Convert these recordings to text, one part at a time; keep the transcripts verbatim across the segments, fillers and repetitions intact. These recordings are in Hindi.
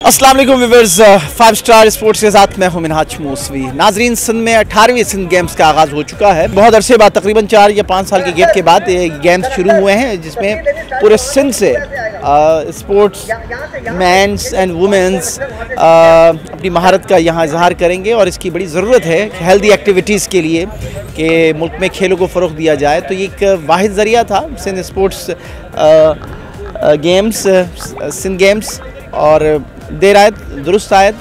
अस्सलाम वालेकुम व्यूअर्स, फाइव स्टार स्पोर्ट्स के साथ मैं हूं मिनहाज मौसवी। नाजरीन, सिंध में अठारहवीं सिंध गेम्स का आगाज़ हो चुका है। बहुत अरसे बाद, तकरीबन चार या पाँच साल के गैप के बाद ये गेम्स शुरू हुए हैं, जिसमें पूरे सिंध से स्पोर्ट्स मैंस एंड वुमेंस अपनी महारत का यहाँ इजहार करेंगे। और इसकी बड़ी ज़रूरत है हेल्दी एक्टिविटीज़ के लिए कि मुल्क में खेलों को फ़रोग़ दिया जाए। तो ये एक वाहिद ज़रिया था Sindh sports games, Sindh games, और देर आयत दुरुस्त आयत।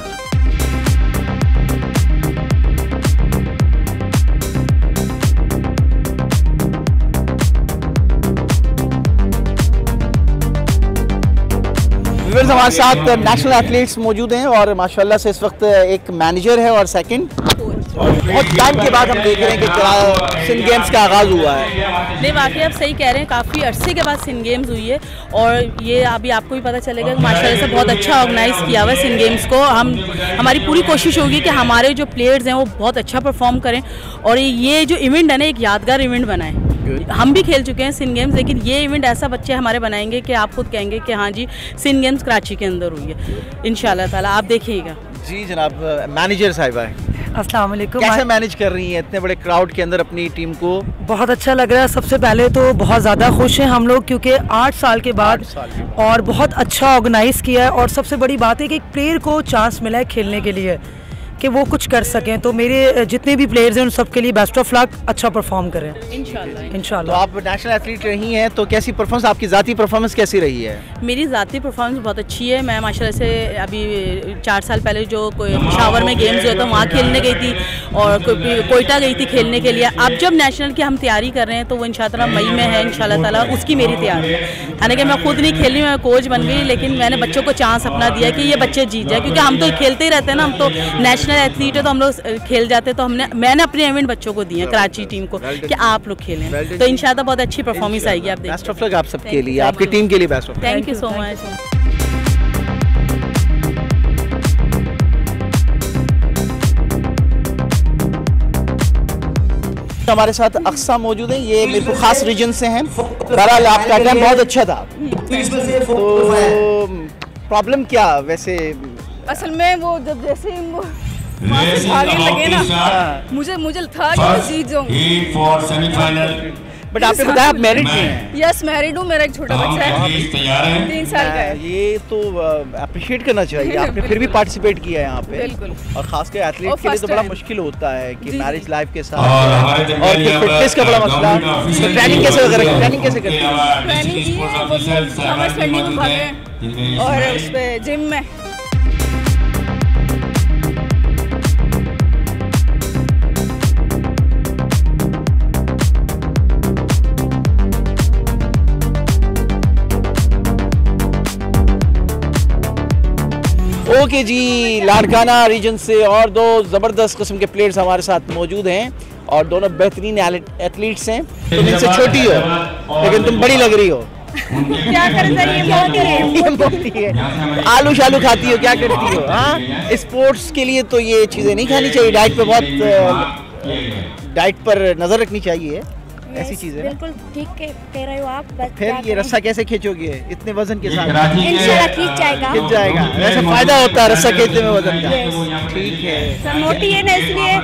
हमारे साथ नेशनल एथलीट्स मौजूद हैं और माशाल्लाह से इस वक्त एक मैनेजर है और सेकंड। बहुत टाइम के बाद हम देख रहे हैं कि सिंध गेम्स का आगाज़ हुआ है। नहीं, वाकई आप सही कह रहे हैं, काफ़ी अरसे के बाद सिंध गेम्स हुई है और ये अभी आपको भी पता चलेगा कि माशाल्लाह से बहुत अच्छा ऑर्गेनाइज़ किया हुआ है सिंध गेम्स को। हम हमारी पूरी कोशिश होगी कि हमारे जो प्लेयर्स हैं वो बहुत अच्छा परफॉर्म करें और ये जो इवेंट है ना, एक यादगार इवेंट बनाएं। हम भी खेल चुके हैं सिंध गेम्स, लेकिन ये इवेंट ऐसा बच्चे हमारे बनाएंगे कि आप खुद कहेंगे कि हाँ जी, सिंध गेम्स कराची के अंदर हुई है इंशाल्लाह ताला, आप देखिएगा। जी जनाब, मैनेजर साहिबा अस्सलाम वालेकुम। कैसे मैनेज कर रही हैं इतने बड़े क्राउड के अंदर अपनी टीम को? बहुत अच्छा लग रहा है। सबसे पहले तो बहुत ज़्यादा खुश हैं हम लोग, क्योंकि आठ साल के बाद और बहुत अच्छा ऑर्गेनाइज़ किया है। और सबसे बड़ी बात है कि एक प्लेयर को चांस मिला है खेलने के लिए कि वो कुछ कर सकें। तो मेरे जितने भी प्लेयर्स हैं उन सब के लिए बेस्ट ऑफ लक, अच्छा परफॉर्म करें इंशाल्लाह इंशाल्लाह। तो आप नेशनल एथलीट रही हैं, तो कैसी परफॉर्मेंस, आपकी ज़ाती परफॉर्मेंस कैसी रही है? मेरी ज़ाती परफॉर्मेंस बहुत अच्छी है। मैं माशाल्लाह से अभी चार साल पहले जो पेशावर में गेम्स हुए थे वहाँ खेलने गई थी और कोयटा गई थी खेलने के लिए। अब जब नेशनल की हम तैयारी कर रहे हैं तो वो इंशाल्लाह मई में है इंशाल्लाह ताला, उसकी मेरी तैयारी है। हालांकि मैं खुद नहीं खेली, मैं कोच बन गई, लेकिन मैंने बच्चों को चांस अपना दिया कि ये बच्चे जीत जाए, क्योंकि हम तो खेलते ही रहते हैं ना, हम तो नेशनल एथलीट है तो हम लोग खेल जाते। तो हमने मैंने अपने इवेंट बच्चों को दिए कराची टीम को कि आप लोग खेलें, तो इंशाल्लाह बहुत अच्छी परफॉर्मेंस आएगी। आप बेस्ट ऑफ लक आप सबके लिए, आपकी टीम के लिए best of luck. Thank you so much. हमारे साथ अक्सा मौजूद है, ये मेरे को खास रीजन से हैं। बहरहाल आपका टाइम बहुत अच्छा था, तो प्रॉब्लम क्या वैसे? असल में वो जब जैसे ही वो वहाँ से भागने लगे ना, मुझे मुझे था कि मैं जीत जाऊंगी। बट आपने बताया आप मैरिड हैं? यस, मैरिड हूँ, मेरा एक छोटा बच्चा है, तीन साल का है। ये तो अप्रिशिएट करना चाहिए, आपने फिर भी पार्टिसिपेट किया है यहाँ पे। बिल्कुल। और खासकर एथलीट के लिए तो बड़ा मुश्किल होता है कि मैरिज लाइफ के साथ और फिटनेस का बड़ा मसला। ट्रेनिंग कैसे वगैरह ट्रेनिंग कैसे करते हैं? ट्रेनिंग की और उस पर जिम में। ओके जी, लाड़काना रीजन से और दो ज़बरदस्त किस्म के प्लेयर्स हमारे साथ मौजूद हैं और दोनों बेहतरीन एथलीट्स हैं। तुम इनसे छोटी हो लेकिन तुम बड़ी लग रही हो। क्या कर मोटी है, आलू शालू खाती हो, क्या करती हो? हाँ, स्पोर्ट्स के लिए तो ये चीज़ें नहीं खानी चाहिए, डाइट पे बहुत डाइट पर नज़र रखनी चाहिए, ऐसी चीज़ें। बिल्कुल ठीक कह रहे हो आप। फिर ये रस्सा कैसे खींचोगे इतने वजन के साथ? इंशाल्लाह खींच जाएगा, खींच जाएगा। वैसे फायदा होता है रस्सा खींचने में वजन का। ठीक है, सर मोटी है ना, इसलिए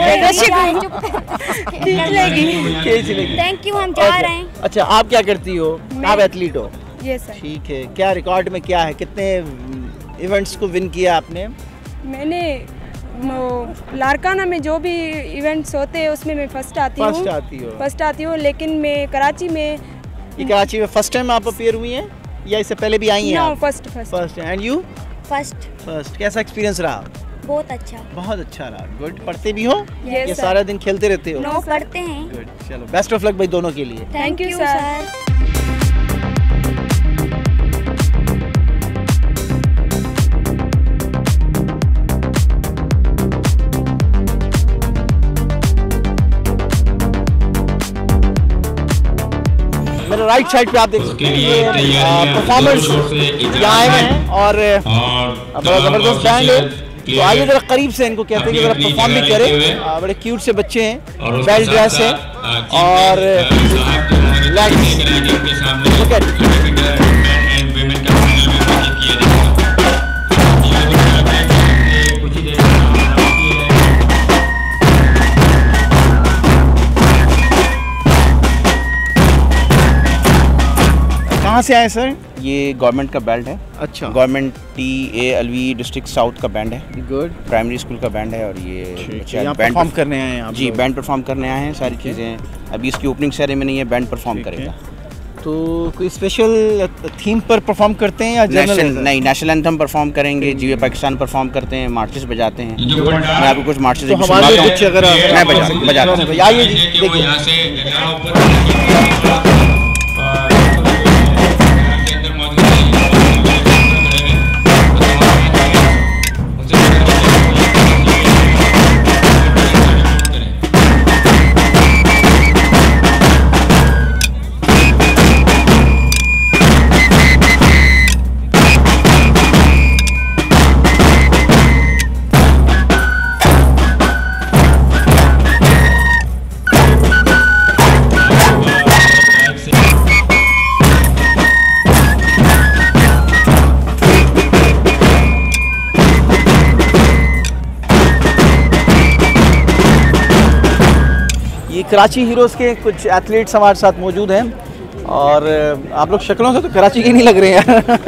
खींच लेगी खींच लेगी। थैंक यू, हम जा रहे हैं। अच्छा, आप क्या करती हो? आप एथलीट हो? Yes sir. ठीक है, क्या रिकॉर्ड में क्या है, कितने इवेंट्स को विन किया आपने? मैंने लाड़काना में जो भी इवेंट्स होते हैं उसमें मैं फर्स्ट आती हूँ। फर्स्ट आती हो? फर्स्ट आती हूँ, लेकिन मैं कराची में। ये कराची में फर्स्ट टाइम आप अपीयर हुई हैं या इससे पहले भी आई हैं? No, first first first. And you? First. First. कैसा एक्सपीरियंस रहा? बहुत अच्छा। बहुत अच्छा रहा। गुड। पढ़ते भी हो yes, या सारा दिन खेलते रहते हो? नो, पढ़ते हैं। गुड, चलो बेस्ट ऑफ लक भाई दोनों के लिए। Thank you sir. मेरे राइट साइड पे आप देख सकते हैं परफॉर्मर्स यहाँ आए हैं और बड़ा ज़बरदस्त बैंड है। तो आइए जरा करीब से इनको कहते हैं कि जरा परफॉर्म भी करें। बड़े क्यूट से बच्चे हैं, वेल ड्रेस है और कहाँ से आए सर? ये गवर्नमेंट का बैंड है। अच्छा, government T A LV district south का बैंड है। गुड। प्राइमरी स्कूल का बैंड है और ये यहाँ परफॉर्म करने आए हैं आप? जी, बैंड परफॉर्म करने आए हैं, सारी चीज़ें। अभी इसकी ओपनिंग सेरेमनी है, बैंड परफॉर्म करेगा। तो कोई स्पेशल थीम पर परफॉर्म करते हैं या नेशनल? नहीं, नेशनल एंथम परफॉर्म करेंगे, जीवे पाकिस्तान परफॉर्म करते हैं, मार्चेस बजाते हैं। मैं आपको कुछ मार्चेस तो हमारे कुछ अगर मैं बजा बजाता हूँ। आइए जी, देखिए। कराची हीरोज़ के कुछ एथलीट्स हमारे साथ मौजूद हैं और आप लोग शक्लों से तो कराची के नहीं लग रहे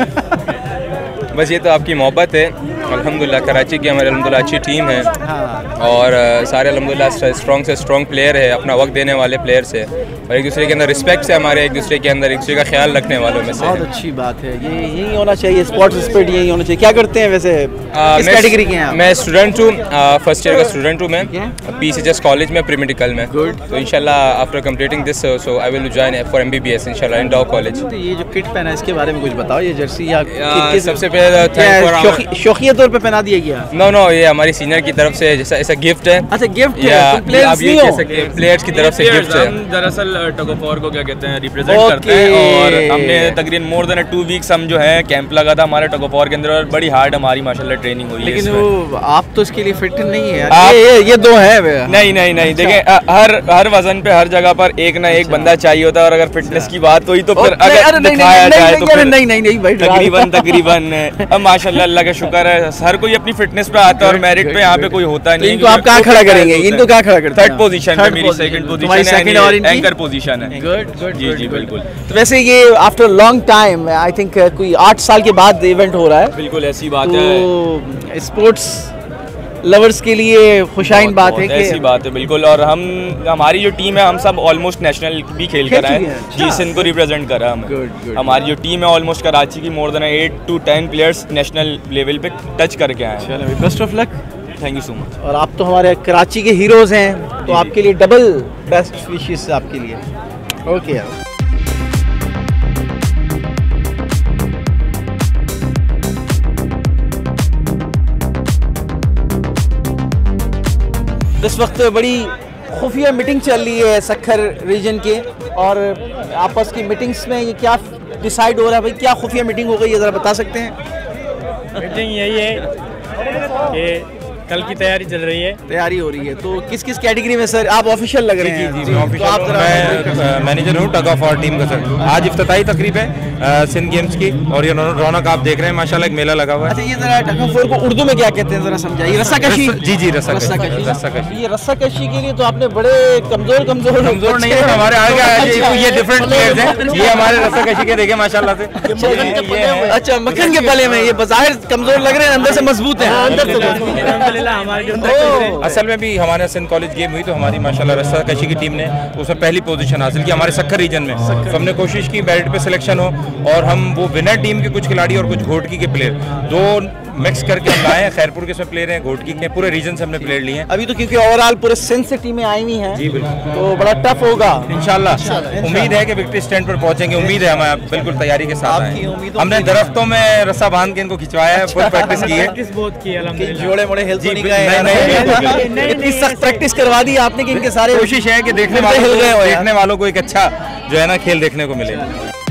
हैं। बस ये तो आपकी मोहब्बत है। अल्हम्दुलिल्लाह कराची की हमारे अल्हम्दुलिल्लाह अच्छी टीम है। हाँ। और सारे अल्हम्दुलिल्लाह स्ट्रॉन्ग से स्ट्रॉन्ग प्लेयर है, अपना वक्त देने वाले प्लेयर्स है और एक दूसरे के अंदर रिस्पेक्ट से हमारे एक दूसरे के अंदर एक दूसरे का ख्याल रखने वालों में से। बहुत अच्छी बात है, ये यही होना चाहिए, स्पोर्ट्स स्पिरिट यही होना चाहिए। क्या करते हैं वैसे, किस कैटेगरी के हैं आप? मैं स्टूडेंट हूँ, फर्स्ट ईयर का स्टूडेंट हूँ मैं, P C H S college में, प्री मेडिकल में। गुड। तो इंशाल्लाह after completing this so I will join for M B B S इंशाल्लाह इन डॉ कॉलेज। तो ये जो किट पहना है इसके बारे में कुछ बताओ, ये जर्सी या सबसे पहले शौकिया तौर पे पहना दिया गया? नो नो ये हमारी सीनियर की तरफ से जैसा ऐसा गिफ्ट है। अच्छा, गिफ्ट है, तुम प्लेयर्स नहीं हो? प्लेयर्स की तरफ से गिफ्ट है। दरअसल टग ऑफ वॉर को क्या कहते हैं रिप्रेजेंट करते हैं और हमने तकरीबन मोर देन टू वीक्स हम जो है कैंप लगा था हमारे टग ऑफ वॉर के अंदर और बड़ी हार्ड हमारी माशाल्लाह ट्रेनिंग हुई है। लेकिन वो आप तो इसके लिए फिट नहीं है यार। ये ये दो है। नहीं नहीं नहीं देखें, हर हर वजन पे हर जगह पर एक ना एक बंदा चाहिए होता है और अगर फिटनेस की बात हुई तो फिर अगर दिखाया जाए तो नहीं नहीं नहीं भाई, तकरीबन तकरीबन अब माशाल्लाह अल्लाह का शुक्र है हर कोई अपनी फिटनेस पे आता है और मेरिट पे यहाँ पे कोई होता नहीं। इनको आप कहाँ खड़ा करेंगे? इनको कहाँ खड़ा करते हैं? थर्ड पोजीशन पे मेरी सेकंड पोजीशन है, एंकर पोजीशन है। गुड गुड जी जी बिल्कुल। तो वैसे ये after long time I think कोई आठ साल के बाद इवेंट हो रहा है। बिल्कुल ऐसी बात है, तो स्पोर्ट्स लवर्स के लिए खुशाइन बात है कि ऐसी बात है बिल्कुल। और हम हमारी जो टीम है हम सब ऑलमोस्ट नेशनल भी खेल कर आए हैं, जी सिंध को रिप्रेजेंट करा हमें। हमारी जो टीम है ऑलमोस्ट कराची की more than eight to ten players national level पे टच करके आए हैं। Best of luck, thank you so much. और आप तो हमारे कराची के हीरोज़ हैं, तो आपके लिए डबल बेस्ट विशेस आपके लिए। ओके यार। इस वक्त बड़ी खुफिया मीटिंग चल रही है सक्खर रीजन के और आपस की मीटिंग्स में ये क्या डिसाइड हो रहा है भाई, क्या खुफिया मीटिंग हो गई है, ज़रा बता सकते हैं? मीटिंग यही है कि कल की तैयारी चल रही है। तैयारी हो रही है, तो किस किस कैटेगरी में सर आप ऑफिशियल लग रहे हैं? जी जी, जी, तो आप मैं मैनेजर हूँ टग ऑफ वॉर टीम का सर। आज इफ्तिताई तकरीब है सिंध गेम्स की और ये रौनक आप देख रहे हैं माशाल्लाह, एक मेला लगा हुआ है। अच्छा, ये जरा टग ऑफ वॉर को उर्दू में क्या कहते हैं जरा समझाइए? रस्साकशी। जी जी, रस्साकशी। रस्साकशी। ये रस्साकशी के लिए तो आपने बड़े कमजोर कमजोर कमजोर नहीं है हमारे आगे, ये डिफरेंट प्लेयर्स हैं, ये हमारे रस्साकशी के देखे माशाल्लाह से। अच्छा, मक्खन के पले में ये बाहर कमजोर लग रहे हैं, अंदर से मजबूत है। अंदर से असल में भी हमारे सिंध कॉलेज गेम हुई तो हमारी माशाल्लाह रस्साकशी की टीम ने उसमें पहली पोजीशन हासिल की हमारे सक्खर रीजन में। तो हमने कोशिश की मेरिट पे सिलेक्शन हो और हम वो विनर टीम के कुछ खिलाड़ी और कुछ घोटकी के प्लेयर दो मिक्स करके हम लाए हैं। खैरपुर के इसमें प्लेयर हैं, घोटकी के, पूरे रीजन से हमने प्लेयर लिए हैं। अभी तो क्योंकि ओवरऑल पूरे सिंध से टीमें आई हुई हैं, जी बिल्कुल, तो बड़ा टफ होगा इंशाल्लाह। उम्मीद है कि विक्ट्री स्टैंड पर पहुंचेंगे, उम्मीद है, हम बिल्कुल तैयारी के साथ आए हैं। हमने दरख्तों में रस्सा बांध के इनको खिंचवाया है, फुल प्रैक्टिस की है, बहुत की अल्हम्दुलिल्लाह। जोड़े मोड़े हिल तो नहीं गए, इतनी सख्त प्रैक्टिस करवा दी आपने कि इनके सारे। कोशिश है कि देखने वालों को देखने वालों को एक अच्छा जो है ना खेल देखने को मिले।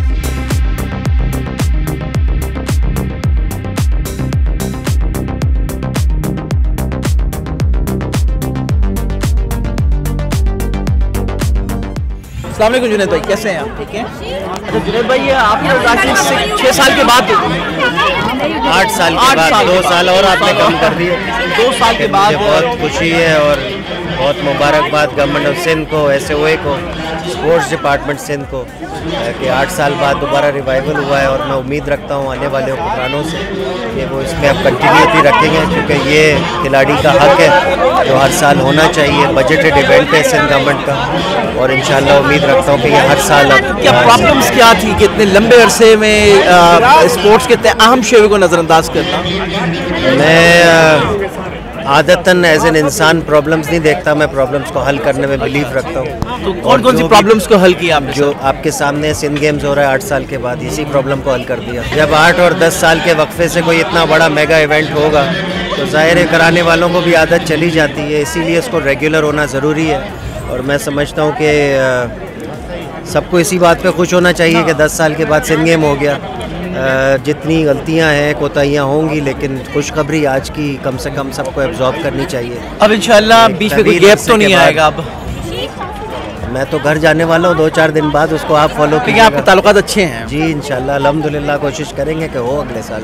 अस्सलाम वालेकुम जुनैद भाई, कैसे हैं आप? ठीक है। अच्छा जुनैद भाई, ये आपने छः साल के बाद आठ साल के बाद दो साल और आपने कम कर दिए। दो साल के बाद बहुत खुशी है और बहुत मुबारकबाद गवर्नमेंट ऑफ सिंध को, एस ओ ए को, स्पोर्ट्स डिपार्टमेंट सिंध को कि आठ साल बाद दोबारा रिवाइवल हुआ है। और मैं उम्मीद रखता हूँ आने वाले हुक्मरानों से कि वो इसमें अब कंटिन्यूटी रखेंगे, क्योंकि ये खिलाड़ी का हक है जो हर साल होना चाहिए। बजटेड इवेंट है सिंध गवर्नमेंट का और इंशाल्लाह उम्मीद रखता हूँ कि ये हर साल अब क्या प्रॉब्लम्स क्या थी कि इतने लंबे अरसे में आ, स्पोर्ट्स के इतने अहम शोबे को नज़रअंदाज करना? मैं आदतन एज एन इंसान प्रॉब्लम्स नहीं देखता, मैं प्रॉब्लम्स को हल करने में बिलीव रखता हूँ। तो कौन कौन सी प्रॉब्लम्स को हल किया आपने? जो आपके सामने सिंध गेम्स हो रहा है आठ साल के बाद, इसी प्रॉब्लम को हल कर दिया। जब आठ और दस साल के वक्फे से कोई इतना बड़ा मेगा इवेंट होगा तो ज़ाहिर है कराने वालों को भी आदत चली जाती है, इसीलिए इसको रेगुलर होना ज़रूरी है। और मैं समझता हूँ कि सबको इसी बात पे खुश होना चाहिए कि दस साल के बाद सिंध गेम हो गया। जितनी गलतियां हैं कोताहियां होंगी, लेकिन खुशखबरी आज की कम से कम सबको एब्जॉर्ब करनी चाहिए। अब इंशाल्लाह बीच में कोई गैप तो नहीं आएगा अब? मैं तो घर जाने वाला हूँ दो चार दिन बाद, उसको आप फॉलो कीजिए। आपके ताल्लुकात अच्छे हैं? जी इंशाल्लाह अल्हम्दुलिल्लाह, कोशिश करेंगे कि हो अगले साल।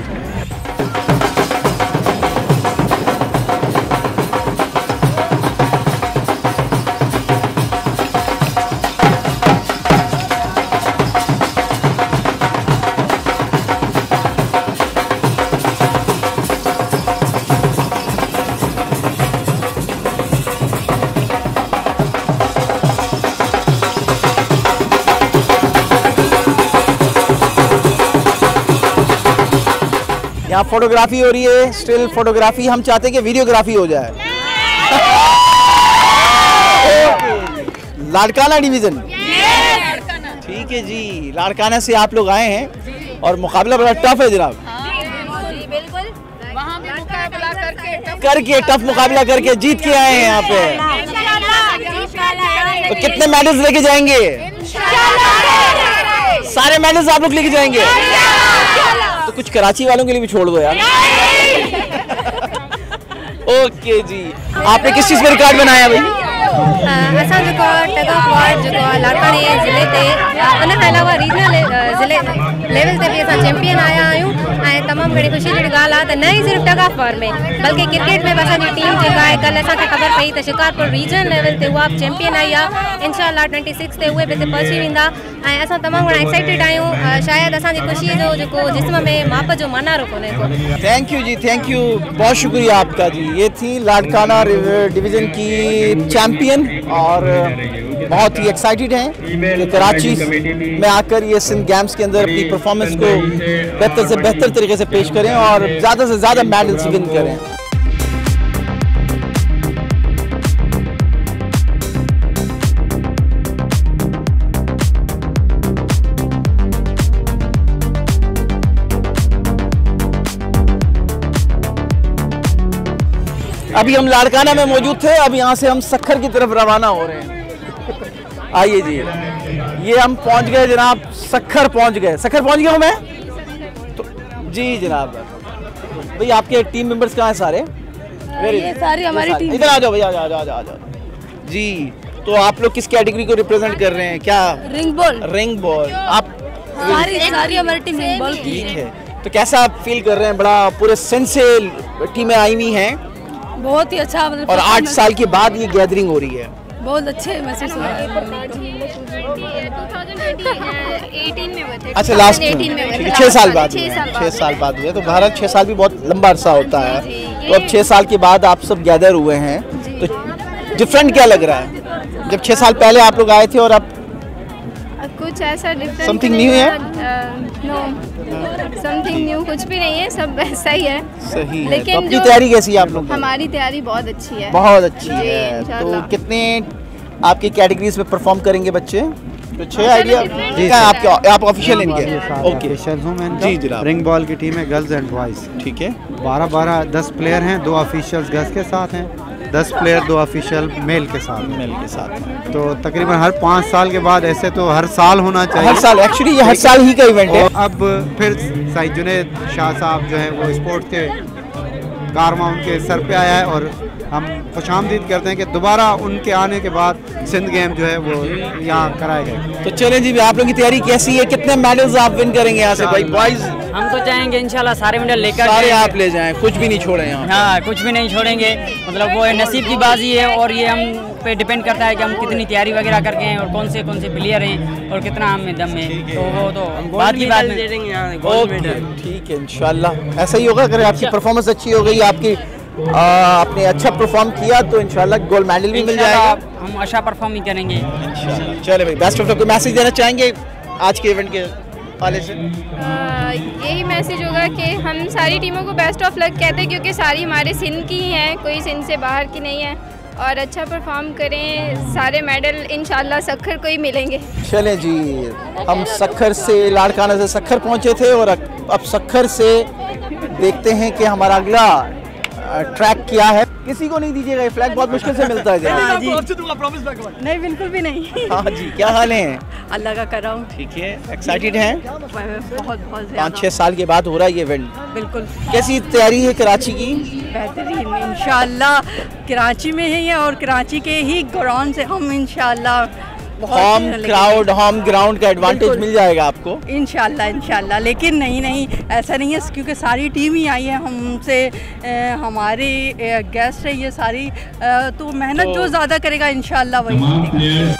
यहाँ फोटोग्राफी हो रही है, स्टिल फोटोग्राफी। हम चाहते हैं कि वीडियोग्राफी हो जाए। लाड़काना डिवीजन, ठीक है जी। लाड़काना से आप लोग आए हैं और मुकाबला बड़ा टफ है जनाब। करके टफ मुकाबला करके जीत के आए हैं यहाँ पे। तो कितने मेडल्स लेके जाएंगे? सारे मेडल्स आप लोग लेके जाएंगे? तो कुछ कराची वालों के लिए भी छोड़ दो यार। ओके जी, आपने किस चीज़ में रिकॉर्ड बनाया भाई? असां जेको टग ऑफ वॉर जेको लाड़काने ज़िले ते उन खां अलावा रीजनल ज़िले लेवल ते भी असां चैंपियन आया आहियूं ऐं तमामु घणी ख़ुशी जी ॻाल्हि आहे त न ई सिर्फ़ु टग ऑफ वॉर में बल्कि क्रिकेट में बि असांजी टीम जेका आहे कल्ह असांखे ख़बर पई त शिकारपुर रीजनल लेवल ते उहा चैंपियन आई आहे। इंशाअल्लाह ट्वेंटी सिक्स ते उहे बि हिते पहुची वेंदा ऐं असां तमामु घणा एक्साइटेड आहियूं। शायदि असांजी ख़ुशी जो जेको जिस्म में माप जो मनारो कोन्हे को। थैंक यू जी, थैंक यू, बहुत शुक्रिया आपका जी। ये थी लाड़काना डिवीज़न की चैंपियन और बहुत ही एक्साइटेड हैं कि कराची में आकर ये सिंध गेम्स के अंदर अपनी परफॉर्मेंस को बेहतर से बेहतर तरीके से पेश करें और ज़्यादा से ज़्यादा मेडल्स विन करें। अभी हम लाड़काना में मौजूद थे, अब यहाँ से हम सक्खर की तरफ रवाना हो रहे हैं। आइए जी, ये हम पहुँच गए जनाब, सक्खर पहुँच गए। सक्खर पहुँच गया हूँ मैं तो जी जनाब। भाई आपके टीम मेंबर्स कहाँ हैं सारे? ये सारी हमारी टीम। इधर आ जाओ भैया, आ जाओ आ जाओ आ जाओ जी। तो आप लोग किस कैटेगरी को रिप्रेजेंट कर रहे हैं? क्या रिंग बॉल? Ring ball. आप सारी सारी हमारी टीम रिंग बॉल की है। तो कैसा आप फील कर रहे हैं? बड़ा पूरे सिंध से टीमें आई हुई हैं, बहुत ही अच्छा मतलब। और आठ साल के बाद ये गैदरिंग हो रही है, बहुत अच्छे महसूस हो रहा है। अच्छा लास्ट में छः साल बाद छः साल बाद हुए, तो भारत छः साल भी बहुत लंबा अरसा होता है। तो अब छः साल के बाद आप सब गैदर हुए हैं, तो डिफरेंट क्या लग रहा है जब छः साल पहले आप लोग आए थे और अब कुछ ऐसा डिफरेंट? समथिंग न्यू है? नो, समथिंग न्यू कुछ भी नहीं है, सब वैसा ही है। सही है। लेकिन तो अपनी तैयारी कैसी है आप लोग? हमारी तैयारी बहुत अच्छी है। बहुत अच्छी है। तो कितने आपकी कैटेगरीज में परफॉर्म करेंगे बच्चे? तो छह आइडिया जी का आपके आप ऑफिशियल इनके? ओके, ऑफिशियल हूं मैं जी जनाब। रिंग बॉल की टीम है गर्ल्स एंड बॉयज, ठीक है। बारह बारह दस प्लेयर हैं, दो ऑफिशियल्स गर्ल्स के साथ हैं, दस प्लेयर दो ऑफिशियल मेल के साथ मेल के साथ तो तकरीबन हर पाँच साल के बाद, ऐसे तो हर साल होना चाहिए। हर साल एक्चुअली ये हर साल ही का इवेंट है। अब फिर सईद जुनैद शाह साहब जो हैं वो स्पोर्ट्स के कारवा उनके सर पे आया है और हम खुशामदीद करते हैं कि दोबारा उनके आने के बाद सिंध गेम जो है वो यहाँ कराए गए। तो चलें जी, आप लोगों की तैयारी कैसी है? कितने मेडल्स आप विन करेंगे यहाँ से भाई? बॉयज हम तो चाहेंगे इंशाल्लाह सारे मेडल लेकर सारे आप ले जाएं, कुछ भी नहीं छोड़ें यहाँ। हाँ, कुछ भी नहीं छोड़ेंगे, मतलब वो नसीब की बाजी है और ये हम पे डिपेंड करता है कि हम कितनी तैयारी वगैरह करके हैं और कौन से कौन से प्लेयर हैं और कितना हम में दम है, तो वो तो बाद की बात में दे देंगे यहाँ गोल्ड मेडल। ठीक है, इंशाल्लाह ऐसा ही होगा। अगर आपकी परफॉर्मेंस अच्छी हो गई, आपकी आ, आपने अच्छा परफॉर्म किया तो इंशाल्लाह गोल्ड मेडल भी मिल जाएगा। हम अच्छा परफॉर्म ही करेंगे। चले भाई, बेस्ट ऑफ लक। कोई मैसेज देना चाहेंगे आज के इवेंट के वाले से? यही मैसेज होगा कि हम सारी टीमों को बेस्ट ऑफ लक कहते हैं, क्योंकि सारी हमारे सिंध की ही हैं, कोई सिंध से बाहर की नहीं है। और अच्छा परफॉर्म करें, सारे मेडल इंशाल्लाह सखर को ही मिलेंगे। चलें जी, हम सखर से लाड़काना से सखर पहुंचे थे और अब सखर से देखते हैं कि हमारा अगला ट्रैक क्या है। किसी को नहीं दीजिएगा, ये फ्लैग बहुत मुश्किल से मिलता है। हाँ जी। नहीं, बिल्कुल भी नहीं। हाँ जी, क्या हाल है? अल्लाह का करम। ठीक है, एक्साइटेड हैं? बहुत बहुत पाँच छः साल के बाद हो रहा है ये इवेंट। बिल्कुल। कैसी तैयारी है कराची की? बेहतरीन, इंशाल्लाह कराची में ही है और कराची के ही ग्राउंड से हम इंशाल्लाह होम क्राउड, होम ग्राउंड का एडवांटेज मिल जाएगा आपको इंशाल्लाह इंशाल्लाह। लेकिन नहीं नहीं ऐसा नहीं है, क्योंकि सारी टीम ही आई है हमसे, हमारे गेस्ट है ये सारी, तो मेहनत तो जो ज़्यादा करेगा इंशाल्लाह वही जीतेगा।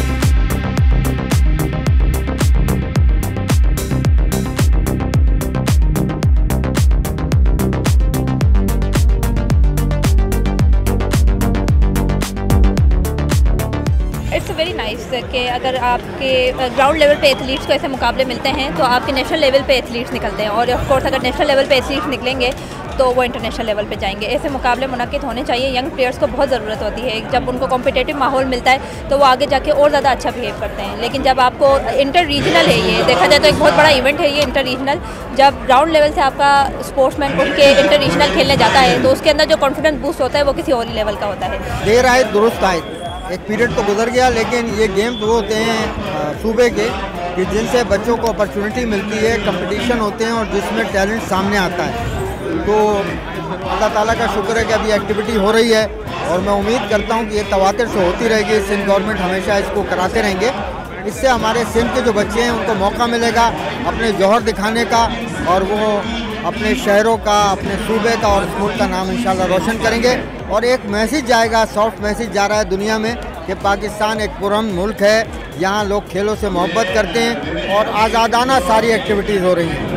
इट्स वेरी नाइस कि अगर आपके ग्राउंड लेवल पे एथलीट्स को ऐसे मुकाबले मिलते हैं तो आपके नेशनल लेवल पे एथलीट्स निकलते हैं, और ऑफ कोर्स अगर नेशनल लेवल पे एथलीट्स निकलेंगे तो वो इंटरनेशनल लेवल पे जाएंगे। ऐसे मुकाबले मुनक्किद होने चाहिए। यंग प्लेयर्स को बहुत ज़रूरत होती है, जब उनको कॉम्पिटिटिव माहौल मिलता है तो वो आगे जाके और ज़्यादा अच्छा बिहेव करते हैं। लेकिन जब आपको इंटर रीजनल है, ये देखा जाए तो एक बहुत बड़ा इवेंट है ये इंटर रीजनल, जब ग्राउंड लेवल से आपका स्पोर्ट्समैन उठ के इंटर रीजनल खेलने जाता है तो उसके अंदर जो कॉन्फिडेंस बूस्ट होता है वो किसी और ही लेवल का होता है। देर आए दुरुस्त आए, एक पीरियड तो गुजर गया, लेकिन ये गेम्स वो होते हैं सूबे के कि जिनसे बच्चों को अपॉर्चुनिटी मिलती है, कंपटीशन होते हैं और जिसमें टैलेंट सामने आता है। तो अल्लाह ताला का शुक्र है कि अभी एक्टिविटी हो रही है और मैं उम्मीद करता हूँ कि ये तवातिर से होती रहेगी। सिंध गवर्नमेंट हमेशा इसको कराते रहेंगे। इससे हमारे सिंध के जो बच्चे हैं उनको मौका मिलेगा अपने जौहर दिखाने का, और वो अपने शहरों का, अपने सूबे का और मुल्क का नाम इंशाल्लाह रोशन करेंगे। और एक मैसेज जाएगा, सॉफ्ट मैसेज जा रहा है दुनिया में कि पाकिस्तान एक पुरअमन मुल्क है, यहाँ लोग खेलों से मोहब्बत करते हैं और आज़ादाना सारी एक्टिविटीज़ हो रही हैं।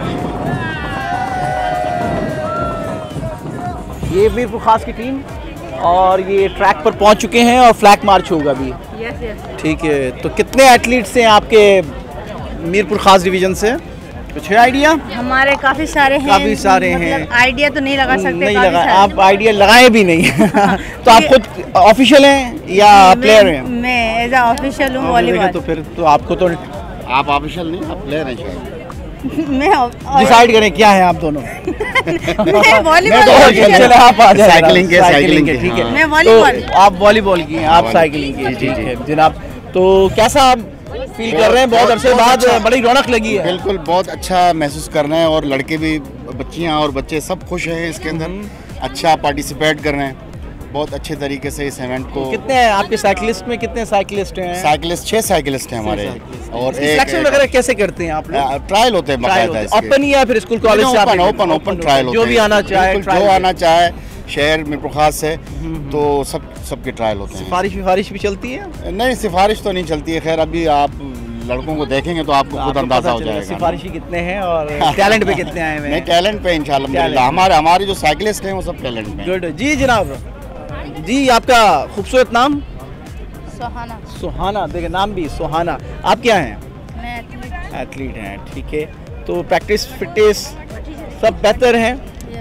ये मीरपुर खास की टीम और ये ट्रैक पर पहुंच चुके हैं और फ्लैग मार्च होगा अभी। Yes yes. ठीक है, तो कितने एथलीट्स हैं आपके मीरपुर खास डिवीजन से? कुछ है आइडिया? हमारे काफ़ी सारे हैं। काफ़ी सारे मतलब हैं। आइडिया तो नहीं लगा सकते। नहीं लगा, आप आइडिया लगाए भी नहीं। तो आप खुद ऑफिशियल हैं या प्लेयर हैं? मैं एज अ ऑफिशियल हूँ वॉलीबॉल। तो फिर तो आपको तो आप ऑफिशियल नहीं, आप प्लेयर हैं। मैं डिसाइड करें क्या है आप दोनों। मैं वॉलीबॉल। चलो आप आ जाए। साइकिलिंग के साइकिलिंग के ठीक है। मैं वॉलीबॉल। तो आप वॉलीबॉल की हैं, आप साइकिलिंग की। ठीक है जनाब, तो कैसा फील कर रहे हैं? बहुत अरसे बाद बड़ी रौनक लगी है। बिल्कुल, बहुत अच्छा महसूस कर रहे हैं और लड़के भी, बच्चियां और बच्चे सब खुश हैं इसके अंदर, अच्छा पार्टिसिपेट कर रहे हैं बहुत अच्छे तरीके से इस इवेंट को। कितने हैं आपके साइकिलिस्ट में? कितने साइकिलिस्ट हैं? साइकिलिस्ट छह साइकिलिस्ट हैं हमारे। और सिलेक्शन वगैरह कैसे करते हैं आप लोग? ट्रायल होते हैं बाकायदा इसके। ओपन या फिर स्कूल कॉलेज से? ओपन ओपन ओपन ट्रायल होते हैं। जो भी आना चाहे, जो आना चाहे शहर मीरपुर खास से, तो सब सबके ट्रायल होते हैं। सिफारिश विफारिश भी चलती है? नहीं, सिफारिश तो नहीं चलती है। खैर अभी आप लड़कों को देखेंगे तो आपको खुद अंदाजा हो जाएगा सिफारिशी कितने हैं और टैलेंट पे कितने आए हैं। नहीं, टैलेंट पे इंशाल्लाह हमारे हमारे जो साइकिलिस्ट हैं वो सब टैलेंट में। गुड जी जनाब। जी आपका खूबसूरत नाम? सुहाना। सुहाना, देखिए नाम भी सुहाना। आप क्या हैं? मैं एथलीट। एथलीट हैं, ठीक है। तो प्रैक्टिस फिटनेस सब बेहतर हैं?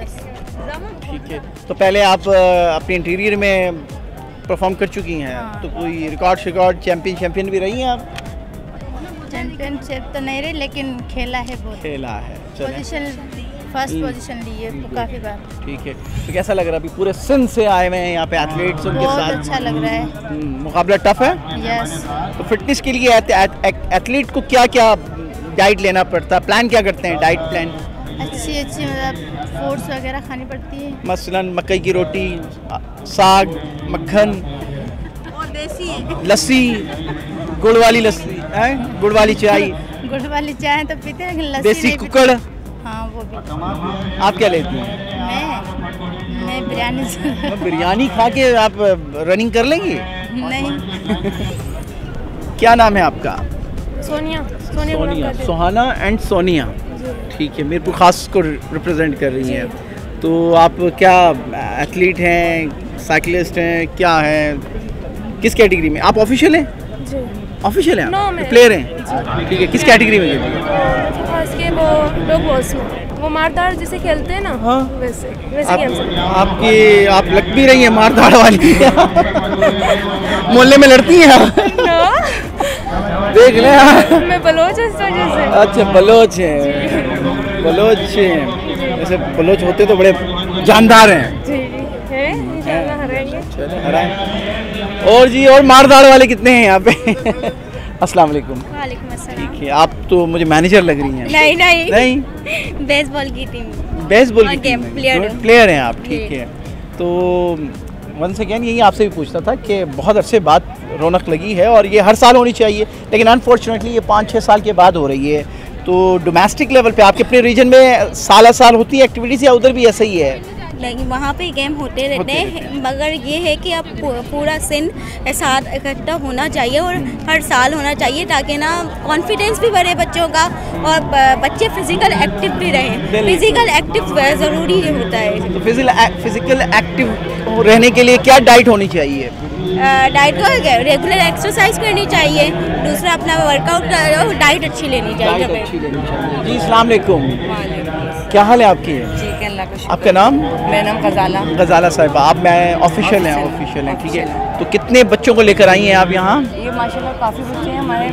ठीक है। तो पहले आप अपने इंटीरियर में परफॉर्म कर चुकी हैं। हाँ। तो कोई रिकॉर्ड शिकॉर्ड चैंपियन चैंपियन भी रही हैं आप? चैंपियनशिप तो नहीं रही, लेकिन खेला है बहुत। खेला है, पोजीशन फर्स्ट पोजीशन ली है काफ़ी बार। ठीक है। तो कैसा लग रहा है? अभी पूरे सिंध से आए हुए हैं यहाँ पे एथलीट्स, उनके साथ बहुत अच्छा लग रहा है। मुकाबला टफ है? यस। तो फिटनेस के लिए एथलीट को क्या क्या डाइट लेना पड़ता है? प्लान क्या करते हैं डाइट प्लान? अच्छी अच्छी मतलब फूड्स वगैरह खानी पड़ती है। मसलन मकई की रोटी, साग, मक्खन, और देसी लस्सी, गुड़ वाली लस्सी है, गुड़ वाली चाय, गुड़ वाली चाय तो पीते हैं, लस्सी देसी नहीं कुकड़। पीते। हाँ वो भी। आप क्या लेती हैं? मैं मैं बिरयानी से बिरयानी खा के आप रनिंग कर लेंगी? नहीं। क्या नाम है आपका? सोनिया सोनिया सोनिया, सोहाना एंड सोनिया, ठीक है, मेरे को खास को रिप्रेजेंट कर रही हैं। तो आप क्या एथलीट हैं, साइकिलिस्ट हैं, क्या हैं, किस कैटेगरी में? आप ऑफिशियल हैं? ऑफिशियल हैं आप? प्लेयर हैं, ठीक है। किस कैटेगरी में खेलते हैं? खास के वो डॉग बॉल्स में, वो मारदार जिसे खेलते हैं ना, हाँ वैसे वैसे आप, गेम्स हैं। आपकी आप लग भी रही हैं मारधाड़ वाली। मोहल्ले में लड़ती हैं आप? देख लें। मैं बलोच इस वजह से। अच्छा बलोच हैं, बलोच हैं, ऐसे बलोच होते तो बड़े जानदार हैं। जी जी है, इंशाल्लाह हराएंगे। चलो हराएं। और जी, और मारधाड़ वाले कितने हैं यहाँ पे? अस्सलाम वालेकुम। वालेकुम अस्सलाम। ठीक है, आप तो मुझे मैनेजर लग रही हैं। नहीं नहीं नहीं, बेसबॉल की टीम। बेसबॉल की गेम टीम प्लेयर में प्लेयर हैं आप, ठीक है। तो वंस अगेन यही आपसे भी पूछना था कि बहुत अरसे बाद रौनक लगी है और ये हर साल होनी चाहिए, लेकिन अनफॉर्चुनेटली ये पाँच छः साल के बाद हो रही है। तो डोमेस्टिक लेवल पे आपके अपने रीजन में साल साल होती है एक्टिविटीज़ या उधर भी ऐसा ही है? नहीं, वहाँ पे गेम होते रहते हैं, मगर ये है कि अब पूरा सिंध साथ इकट्ठा होना चाहिए और हर साल होना चाहिए, ताकि ना कॉन्फिडेंस भी बढ़े बच्चों का और बच्चे फिजिकल एक्टिव भी रहें। फिजिकल एक्टिव ज़रूरी होता है। तो फिजिकल एक्टिव रहने के लिए क्या डाइट होनी चाहिए? डाइट को रेगुलर एक्सरसाइज करनी चाहिए, दूसरा अपना वर्कआउट, डाइट अच्छी लेनी चाहिए। जी अस्सलाम वालेकुम, क्या हाल है आपकी? जी अल्लाह का शुक्र। आपका नाम? मेरा नाम गजाला। गजाला साहिबा, आप मैं ऑफिशियल हैं? ऑफिशियल हैं, ठीक है। तो कितने बच्चों को लेकर आई हैं आप यहाँ? ये माशाल्लाह काफ़ी बच्चे हैं हमारे,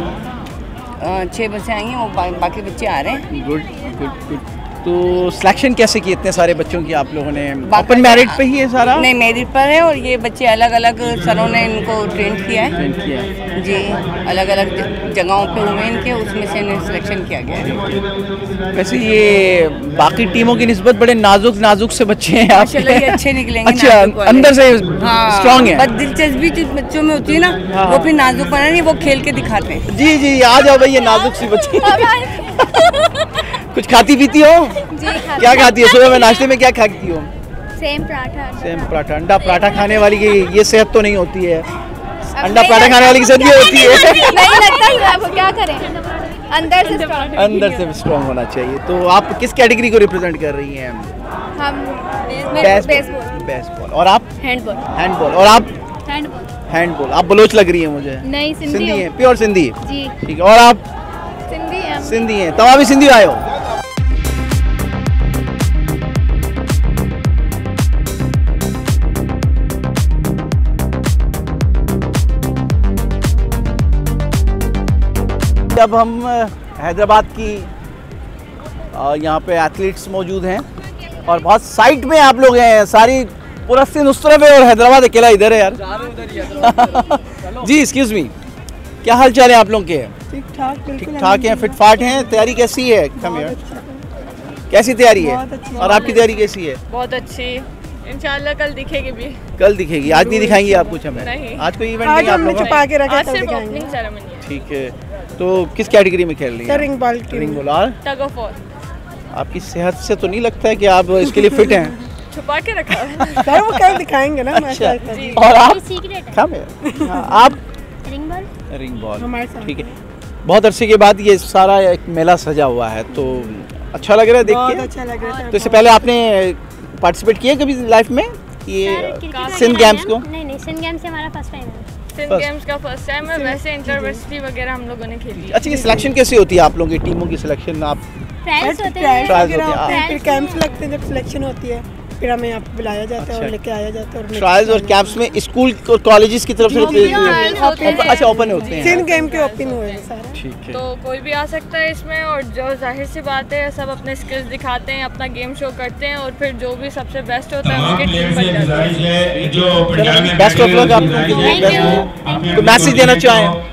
छः बच्चे आई हैं, वो बा, बाकी बच्चे आ रहे हैं। Good good good. तो सिलेक्शन कैसे की इतने सारे बच्चों की आप लोगों ने? ओपन मेरिट पे ही है सारा? नहीं, मेरिट पर है, और ये बच्चे अलग अलग सरों ने इनको ट्रेन किया है। ट्रेन किया है जी, अलग अलग जगहों पे हुए इनके, उसमें से इन्हें सिलेक्शन किया गया है। वैसे ये बाकी टीमों की निस्बत बड़े नाजुक नाजुक से बच्चे हैं आप? माशाल्लाह ये अच्छे निकलेंगे। अच्छा, अंदर से स्ट्रॉन्ग है। बस दिलचस्पी जो बच्चों में होती है ना, हाँ। वो फिर नाजुक बना नहीं, वो खेल के दिखाते हैं। जी जी, आ जाओ भाई, ये नाजुक सी बच्ची। कुछ खाती पीती हो? जी, क्या खाती है सुबह में नाश्ते में, क्या खाती हो? सेम पराठा। सेम पराठा। अंडा पराठा खाने वाली की ये सेहत तो नहीं होती है। अंडा पराठा खाने वाली की सेहत ये होती है। नहीं लगता, वो क्या करें, अंदर से स्ट्रॉन्ग। अंदर से स्ट्रॉन्ग होना चाहिए। तो आप किस कैटेगरी को रिप्रेजेंट कर रही हैं? हम बेसबॉल। बेसबॉल। और आप? हैंडबॉल। हैंडबॉल। और आप? हैंडबॉल। हैंडबॉल। आप बलोच लग रही है मुझे। नहीं, सिंधी सिंधी है, प्योर सिंधी। जी ठीक है। और आप? सिंधी हैं। सिंधी हैं, तमाम भी सिंधी आए हो? जब हम हैदराबाद की यहाँ पे एथलीट्स मौजूद हैं और बहुत साइड में आप लोग हैं, सारी पूरा सिंध उस तरफ है और हैदराबाद अकेला इधर है यार। जी एक्सक्यूज मी, क्या हाल चाल है आप लोग के? ठीक ठाक। ठीक ठाक हैं, फिट फाट हैं, तैयारी कैसी है? कम यार, कैसी तैयारी है? और आपकी तैयारी कैसी है? बहुत अच्छी, इंशाल्लाह कल दिखेगी भी। कल दिखेगी, आज नहीं दिखाएंगी आप कुछ हमें? नहीं। आज कोई इवेंट नहीं आप लोगों का? आज सिर्फ ओपनिंग सेरेमनी है। ठीक है। तो किस कैटेगरी में खेल रही हैं? Ring ball. Ring ball. और टग ऑफ वॉर। आपकी सेहत से तो नहीं लगता है कि आप इसके लिए फिट हैं? छुपा के रखा है। वो कल दिखाएंगे ना। अच्छा। और आप? कम है। आप? Ring ball. रिंग बॉल, ठीक है। बहुत अरसे के बाद ये सारा एक मेला सजा हुआ है, तो अच्छा लग रहा है देख के? बहुत अच्छा लग रहा है। तो इससे पहले आपने पार्टिसिपेट किया कभी लाइफ में ये सिंध गेम्स को? नहीं नहीं, सिंध गेम्स से हमारा फर्स्ट टाइम है। सिंध गेम्स का फर्स्ट टाइम है, वैसे इंटरवर्सिटी वगैरह हम लोगों ने खेली। अच्छा, ये सिलेक्शन कैसे होती है आप लोगों की टीमों की सिलेक्शन? आप ट्रायल्स होते हैं, ट्रायल्स होते हैं, फिर कैंप्स लगते हैं, जब सिलेक्शन होती है फिर हमें यहाँ पे बुलाया जाता है और लेके आया जाता है। ट्रायल्स और कैंप्स में स्कूल और कॉलेजेस की तरफ से? अच्छा, ओपन होते हैं। सिंध गेम के ओपन हुए हैं सारे। ठीक है। तो कोई भी आ सकता है इसमें, और जो जाहिर सी बात है सब अपने स्किल्स दिखाते हैं, अपना गेम शो करते हैं, और फिर जो भी सबसे बेस्ट होता है उनकी टीम बन जाती है। बेस्ट ऑफ लक आप लोगों के लिए। तो मैसेज देना चाहें?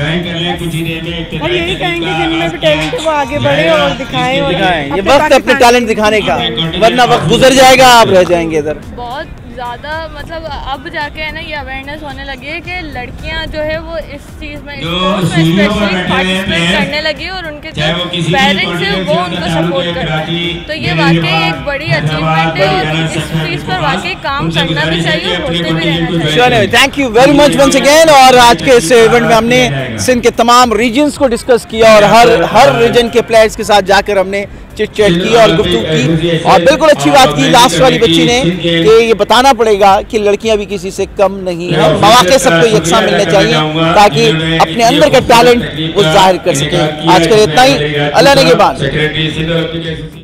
और यही कहेंगे जिनमें भी टैलेंट है वो आगे बढ़े और दिखाएं। दिखाएं, ये वक्त अपने टैलेंट दिखाने का, वरना वक्त गुजर जाएगा, आप रह जाएंगे इधर। बहुत ज़्यादा मतलब अब जाके है ना ये अवेयरनेस होने लगी है कि लड़कियां जो है वो इस चीज़ में स्पोर्ट्स में स्पेशली पार्टिसिपेट करने लगी है और उनके जो पेरेंट्स हैं वो उनको सपोर्ट कर रहे हैं। तो ये वाकई एक बड़ी अचीवमेंट है और इस चीज़ पर वाकई काम करना भी चाहिए और होते भी रहना चाहिए। Thank you very much once again. और आज के इस इवेंट में हमने सिंध के तमाम रीजन्स को डिस्कस किया और हर हर रीजन के प्लेयर्स के साथ जाकर हमने चिट चैट की और गुफ्तगू की और बिल्कुल अच्छी बात की लास्ट वाली बच्ची ने कि ये बताना पड़ेगा कि लड़कियां भी किसी से कम नहीं है, मौके सबको यकसा मिलने चाहिए ताकि अपने अंदर का टैलेंट वो जाहिर कर सके। आज के इतना ही, अल्लाह ने के बाद।